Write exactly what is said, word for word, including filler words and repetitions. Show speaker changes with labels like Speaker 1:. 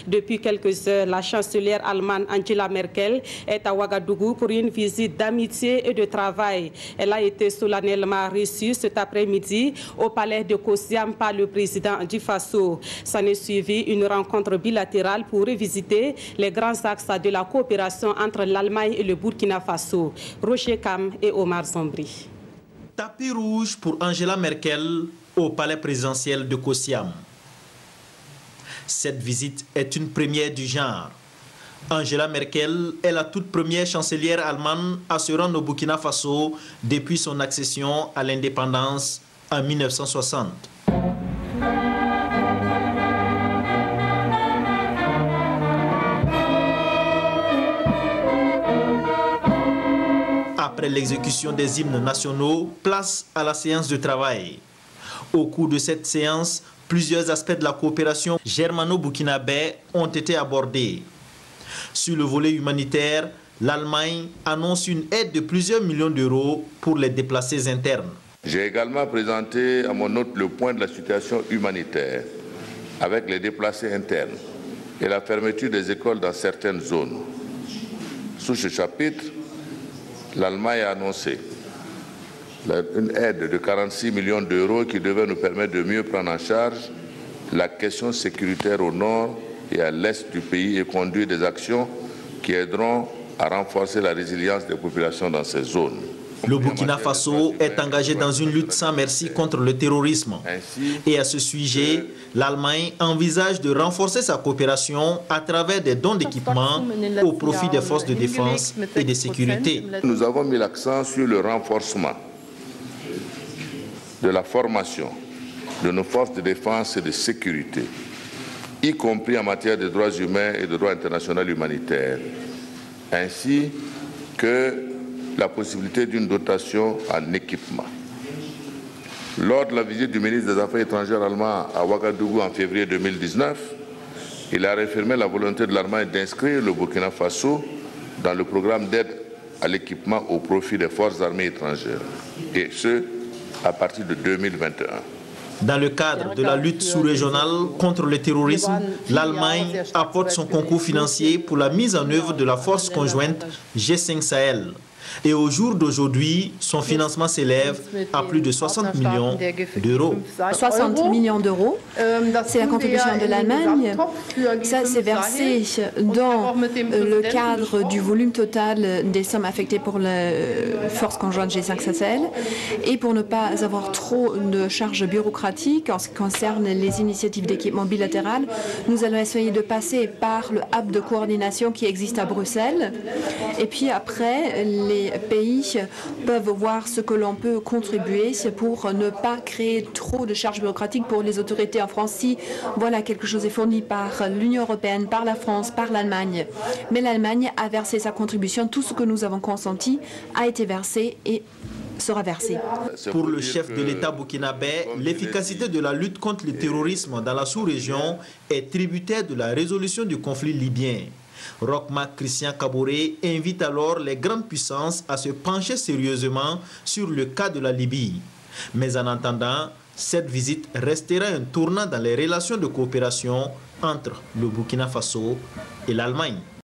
Speaker 1: Depuis quelques heures, la chancelière allemande Angela Merkel est à Ouagadougou pour une visite d'amitié et de travail. Elle a été solennellement reçue cet après-midi au palais de Kosiam par le président du Faso. S'en est suivi une rencontre bilatérale pour revisiter les grands axes de la coopération entre l'Allemagne et le Burkina Faso. Roger Kam et Omar Zombri.
Speaker 2: Tapis rouge pour Angela Merkel au palais présidentiel de Kosiam. Cette visite est une première du genre. Angela Merkel est la toute première chancelière allemande à se rendre au Burkina Faso depuis son accession à l'indépendance en mille neuf cent soixante. Après l'exécution des hymnes nationaux, place à la séance de travail. Au cours de cette séance, plusieurs aspects de la coopération germano-burkinabé ont été abordés. Sur le volet humanitaire, l'Allemagne annonce une aide de plusieurs millions d'euros pour les déplacés internes.
Speaker 3: J'ai également présenté à mon hôte le point de la situation humanitaire avec les déplacés internes et la fermeture des écoles dans certaines zones. Sous ce chapitre, l'Allemagne a annoncé une aide de quarante-six millions d'euros qui devait nous permettre de mieux prendre en charge la question sécuritaire au nord et à l'est du pays et conduire des actions qui aideront à renforcer la résilience des populations dans ces zones.
Speaker 2: Le Burkina Faso est engagé dans une lutte sans merci contre le terrorisme. Et à ce sujet, l'Allemagne envisage de renforcer sa coopération à travers des dons d'équipements au profit des forces de défense et de sécurité.
Speaker 3: Nous avons mis l'accent sur le renforcement de la formation de nos forces de défense et de sécurité, y compris en matière de droits humains et de droit international humanitaire, ainsi que la possibilité d'une dotation en équipement. Lors de la visite du ministre des Affaires étrangères allemand à Ouagadougou en février deux mille dix-neuf, il a réaffirmé la volonté de l'Allemagne d'inscrire le Burkina Faso dans le programme d'aide à l'équipement au profit des forces armées étrangères, et ce, à partir de deux mille vingt et un.
Speaker 2: Dans le cadre de la lutte sous-régionale contre le terrorisme, l'Allemagne apporte son concours financier pour la mise en œuvre de la force conjointe G cinq Sahel. Et au jour d'aujourd'hui, son financement s'élève à plus de soixante millions d'euros.
Speaker 4: soixante millions d'euros, c'est la contribution de l'Allemagne. Ça, c'est versé dans le cadre du volume total des sommes affectées pour la force conjointe G cinq Sahel. Et pour ne pas avoir trop de charges bureaucratiques en ce qui concerne les initiatives d'équipement bilatéral, nous allons essayer de passer par le hub de coordination qui existe à Bruxelles. Et puis après, les Les pays peuvent voir ce que l'on peut contribuer pour ne pas créer trop de charges bureaucratiques pour les autorités en France. Si voilà, quelque chose est fourni par l'Union européenne, par la France, par l'Allemagne. Mais l'Allemagne a versé sa contribution. Tout ce que nous avons consenti a été versé et sera versé.
Speaker 2: Pour le chef de l'État burkinabé, l'efficacité de la lutte contre le terrorisme dans la sous-région est tributaire de la résolution du conflit libyen. Roch-Marc Christian Kaboré invite alors les grandes puissances à se pencher sérieusement sur le cas de la Libye. Mais en attendant, cette visite restera un tournant dans les relations de coopération entre le Burkina Faso et l'Allemagne.